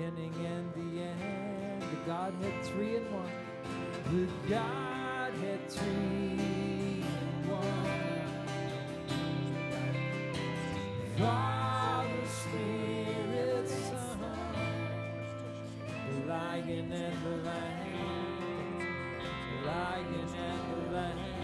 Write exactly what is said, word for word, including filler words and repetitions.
beginning and the end, the Godhead three in one, the Godhead three in one, Father, Spirit, Son, the Lion and the Lamb, the Lion and the Lamb.